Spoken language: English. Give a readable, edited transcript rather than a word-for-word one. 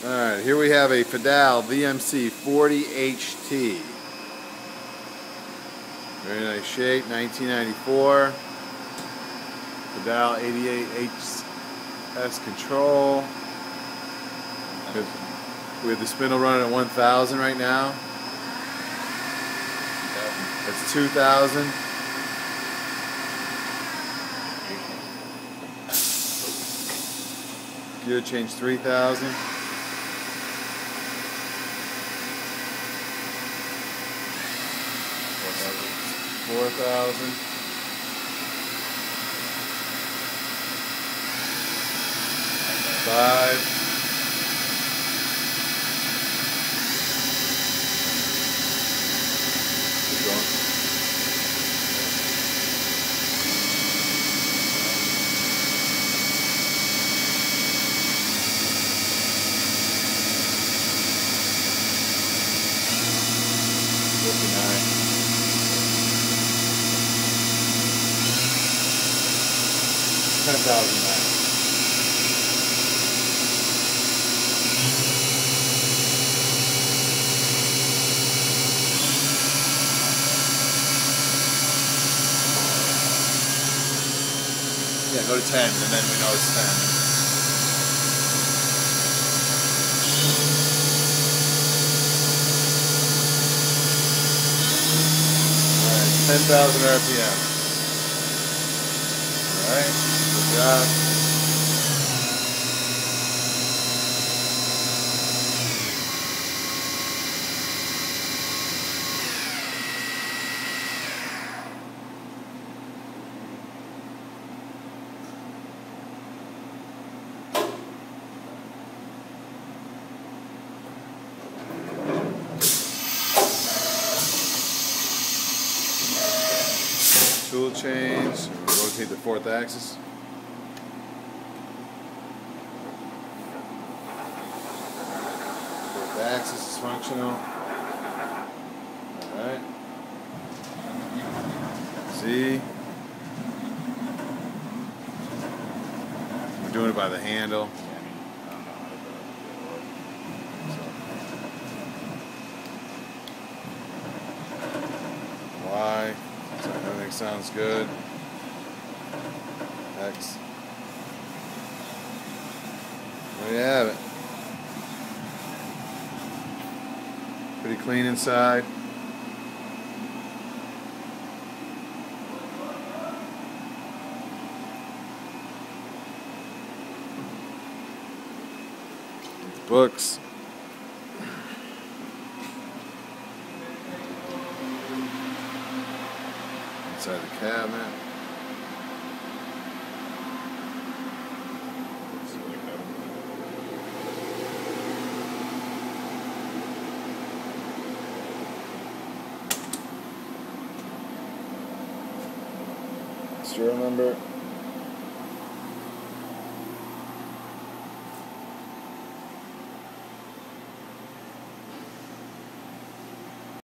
Alright, here we have a Fadal VMC40HT. Very nice shape, 1994. Fadal 88HS control. We have the spindle running at 1,000 right now. That's 2,000. Gear change 3,000. 4,000. 5. 10,000 now. Yeah, go to 10 and then we know it's 10. Alright, 10,000 RPM. Alright, good job. Tool change, rotate the 4th axis. Fourth axis is functional. Alright. See? We're doing it by the handle. Y. So everything sounds good. X. There you have it. Pretty clean inside. Books. Inside the cabinet. Serial number.